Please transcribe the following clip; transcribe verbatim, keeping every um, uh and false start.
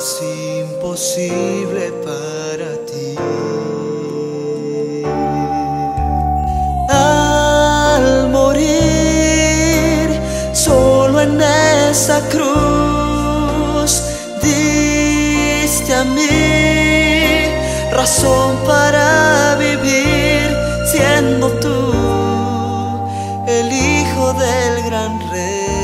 es imposible para ti. Al morir solo en esa cruz, diste a mí razón para vivir, siendo tú el hijo del gran rey.